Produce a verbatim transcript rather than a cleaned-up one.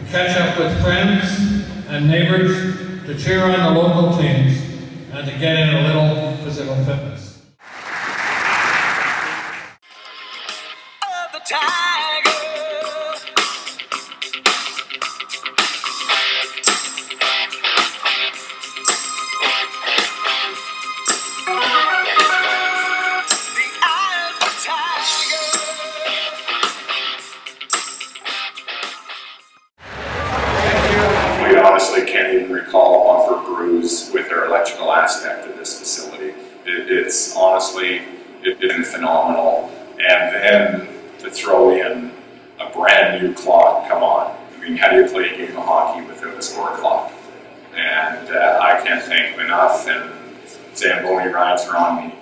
catch up with friends and neighbors, to cheer on the local teams, and to get in a little physical fitness. Of the tiger. We honestly can't even recall a bumper bruise with our electrical aspect of this facility. It, it's honestly, it's been phenomenal. And then to throw in a brand new clock, come on. I mean, how do you play a game of hockey without a score clock? And uh, I can't thank them enough, and Zamboni rides are on me.